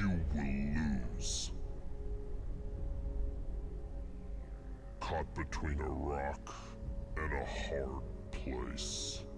You will lose. Caught between a rock and a hard place.